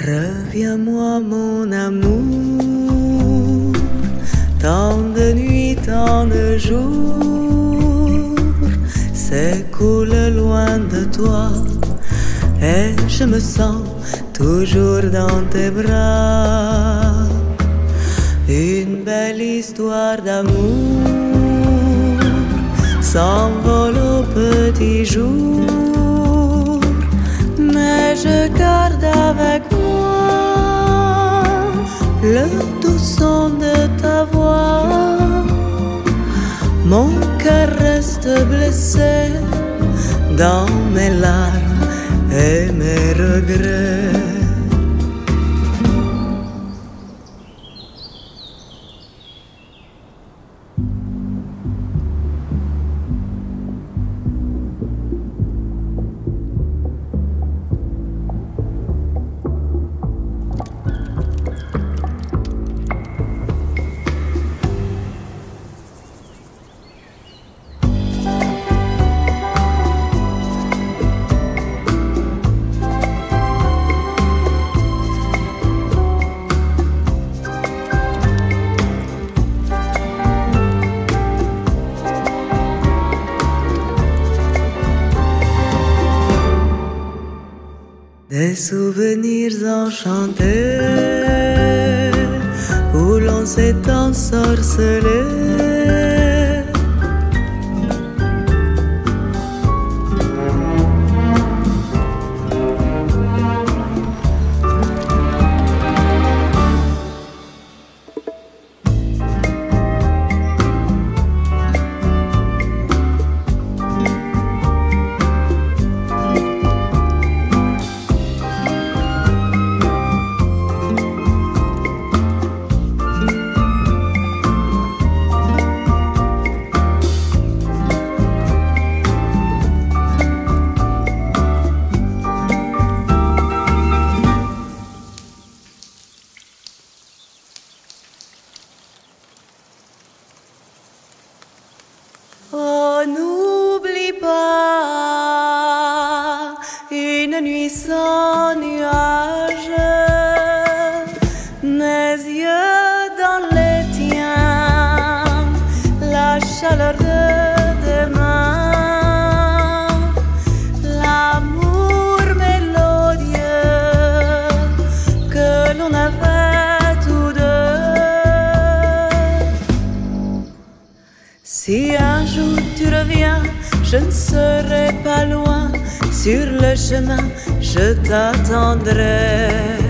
Reviens-moi mon amour, tant de nuits, tant de jours s'écoulent loin de toi et je me sens toujours dans tes bras. Une belle histoire d'amour s'envole au petit jour, mais je garde avec moi le doux son de ta voix. Mon cœur reste blessé dans mes larmes et mes regrets. Des souvenirs enchantés où l'on s'est ensorcelé. Oh, n'oublie pas une nuit sans nuages, mes yeux dans les tiens, la chaleur de tes mains, l'amour mélodieux que l'on avait tous deux. Si un jour tu reviens, je ne serai pas loin, sur le chemin je t'attendrai.